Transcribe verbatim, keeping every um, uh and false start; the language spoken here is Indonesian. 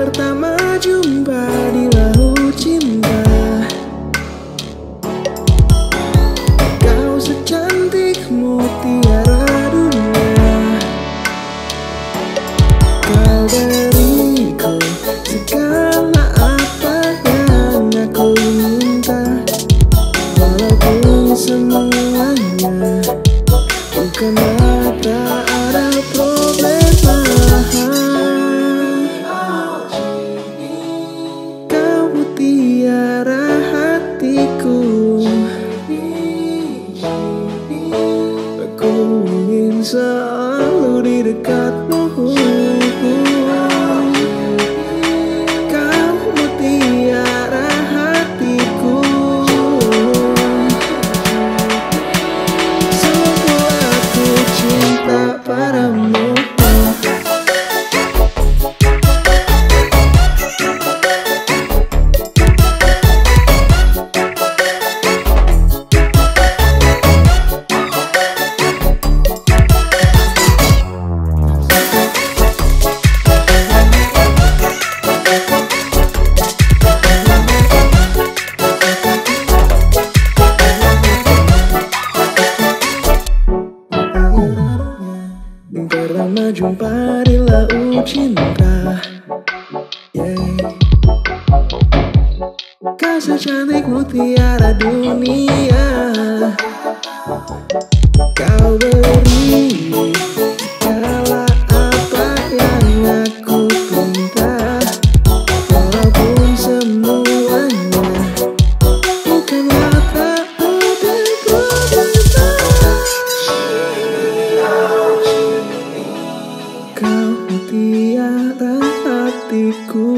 Pertama jumpa di laut cinta, kau secantik mutiara dunia. Kau beriku segala apa yang aku minta, walaupun semuanya bukanlah tak ada problema. Kau mutiara hatiku, aku ingin selalu di dekatmu. Kau mutiara hatiku, sungguh aku cinta padamu. Pertama jumpa di laut cinta, yeah. Kau secantik mutiara dunia. Kau beri segala apa yang aku minta, walaupun semuanya bukanlah tak ada problema. Kau mutiara hatiku,